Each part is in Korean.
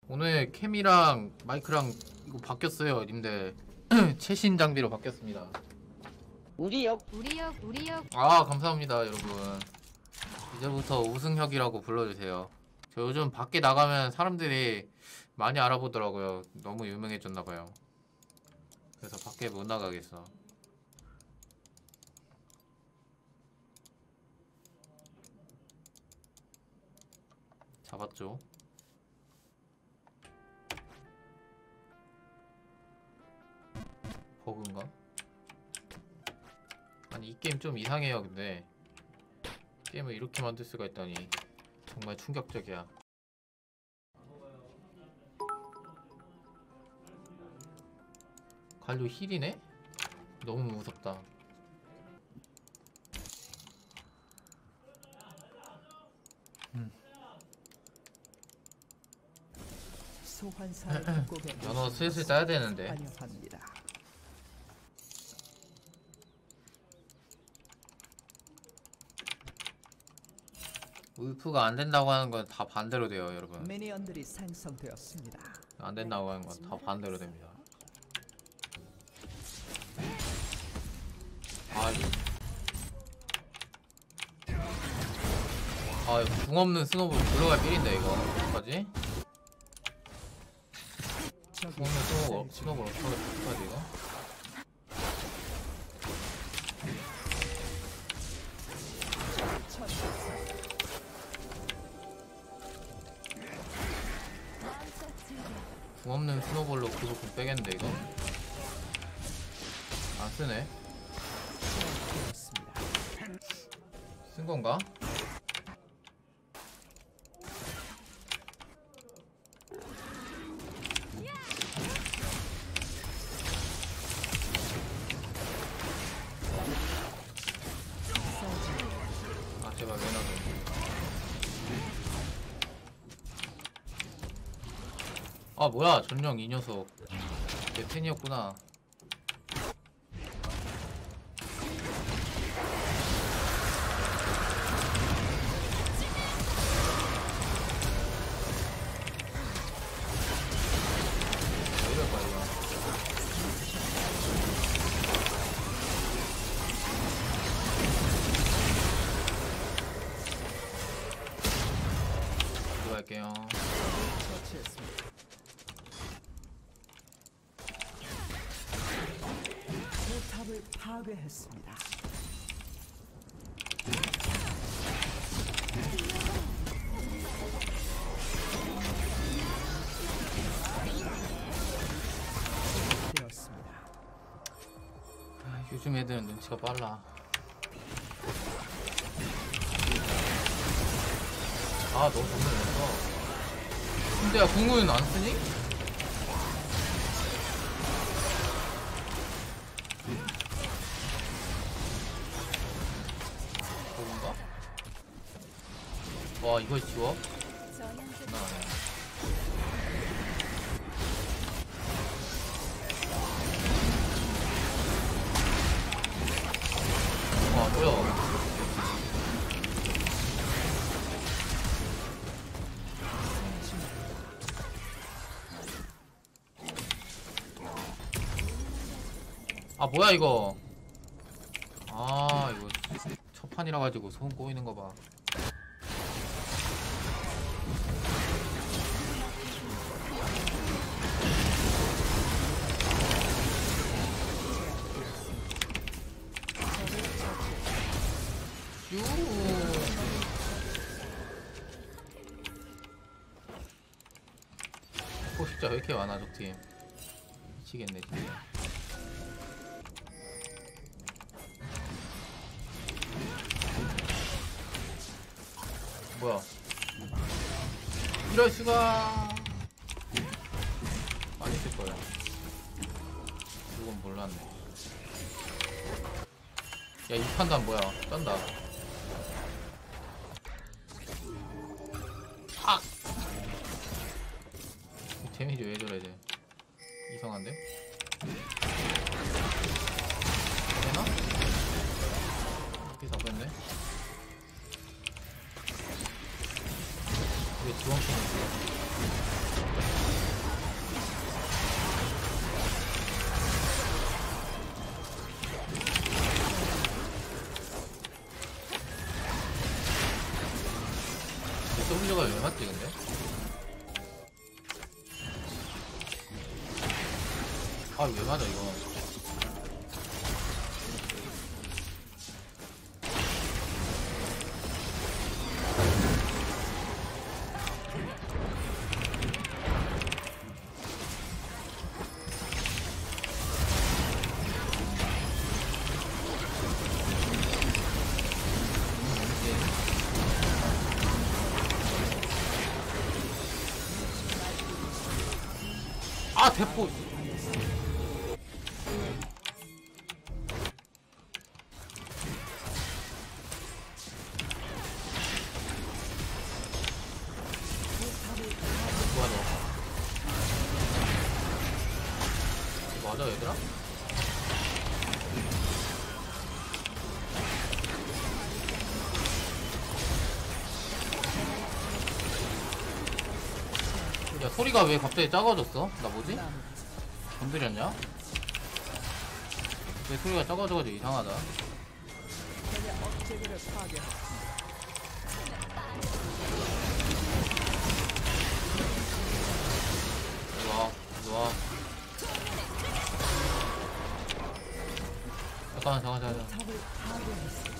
오늘 캠이랑 마이크랑 이거 바뀌었어요 님들. 최신 장비로 바뀌었습니다. 우리역 아 감사합니다 여러분. 이제부터 우승혁이라고 불러주세요. 저 요즘 밖에 나가면 사람들이 많이 알아보더라고요. 너무 유명해졌나봐요. 그래서 밖에 못 나가겠어. 잡았죠. 버그인가? 아니 이 게임 좀 이상해요. 근데 게임을 이렇게 만들 수가 있다니 정말 충격적이야. 갈료 힐이네? 너무 무섭다. 연어 슬슬 따야 되는데. 울프가 안 된다고 하는 건 다 반대로 돼요, 여러분. 미니언들이 생성되었습니다. 안 된다고 하는 건 다 반대로 됩니다. 이거 궁 없는 스노볼 들어갈 필인데 이거 어떡하지? 궁 없는 스노볼 어떡하지 이거? 궁 없는 스노볼로 그거 빼겠는데 이거? 안 쓰네. 쓴 건가? 아 제발 왜 나도. 아 뭐야 전령 이 녀석 내 팬이었구나. 이럴까 이거. 이거 할게요. 탑을 파괴했습니다. 요즘 애들은 눈치가 빨라. 너 정말 못써. 근데 야 궁은 안 쓰니? 그런가? 와 이걸 지워? 장난 아니야. 와 뭐야? 뭐야 이거? 이거 첫 판이라 가지고 손 꼬이는 거 봐. 포식자 왜 이렇게 많아 적팀. 미치겠네 진짜. 뭐야? 이럴 수가. 많이 쓸 거야. 이건 몰랐네. 야, 이 판단 뭐야? 쩐다. 이 데미지 왜 저래 쟤? 이상한데? 되나? 이렇게 잡혔네. 왜 주황색이 있어? 아 왜 맞아 이거. 아 대포. 뭐야 너. 이거 맞아 얘들아? 야 소리가 왜 갑자기 작아졌어? 나 뭐지? 건드렸냐? 왜 소리가 작아져가지고 이상하다. 적의 억제기를 파괴했습니다. 이리와 이리와. 잠깐만. 탑을 파괴했습니다.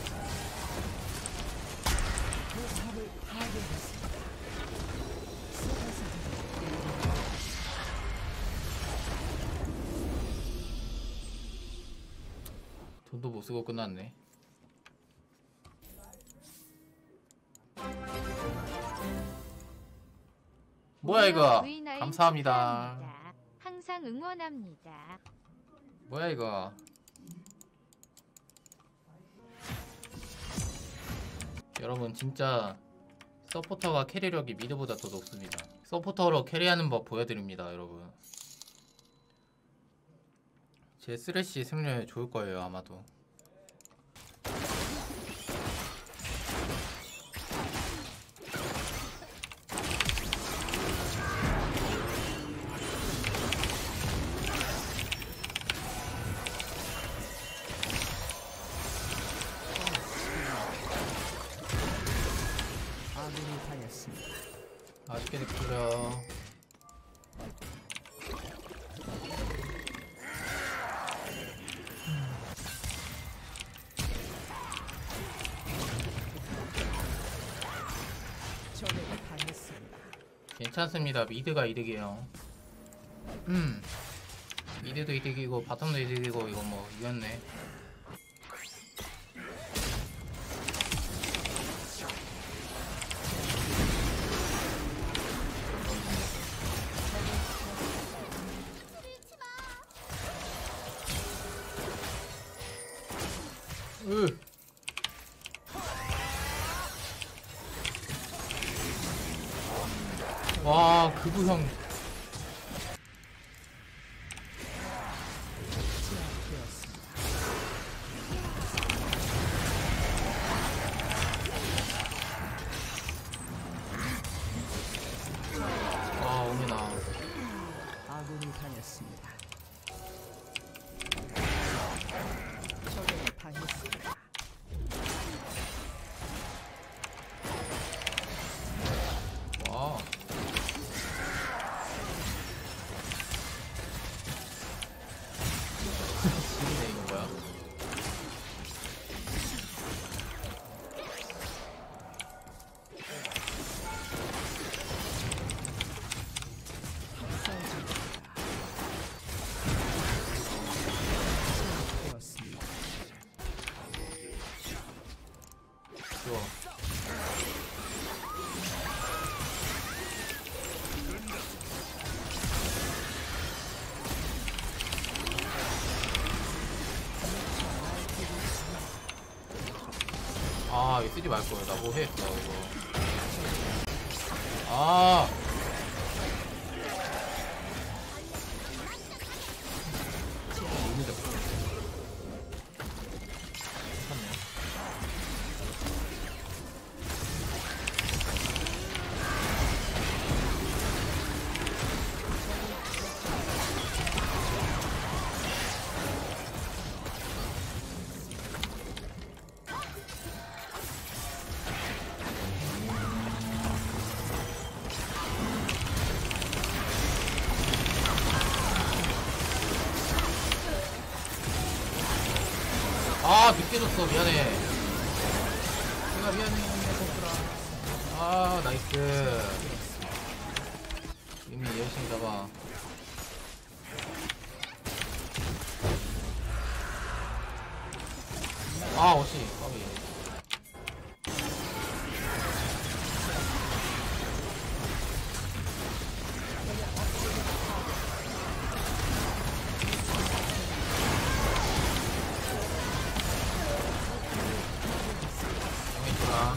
탑을 파괴했습니다. 돈도 못쓰고 끝났네. 뭐야 이거. V9 감사합니다. 축하합니다. 항상 응원합니다. 뭐야 이거. 여러분 진짜 서포터가 캐리력이 미드보다 더 높습니다. 서포터로 캐리하는 법 보여드립니다 여러분. 제 쓰레쉬 승률 좋을 거예요 아마도. 아군이 당했습니다. 아쉽게 느껴요. 적에게 당했습니다. 괜찮습니다. 미드가 이득이에요. 미드도 이득이고 바텀도 이득이고 이거 뭐 이겼네. 으. 와 그구형. 와 오메나. 아군이 당했습니다. 적에게 당했습니다. 와. 지리네 이거 뭐야? 되었습니다. 좋아. 아 이거 쓰지 말걸. 나 뭐 했어 이거. 아 너무 잡고 괜찮네. 아 늦게 줬어. 미안해. 내가 미안해 덕들아. 아 나이스. 이미 열심히 잡아. 아 어시 까비. 정해주라.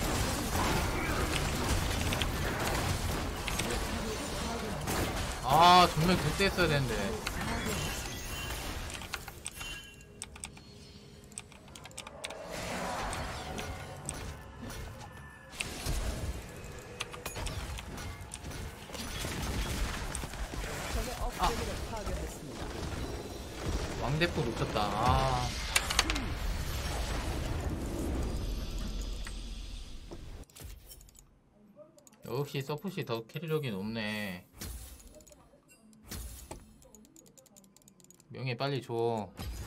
아 전멸 그때 했어야 되는데. 적의 업그레이드를 파괴했습니다. 왕대포 놓쳤다. 아. 역시 서폿이 더 캐리력이 높네. 명예 빨리 줘.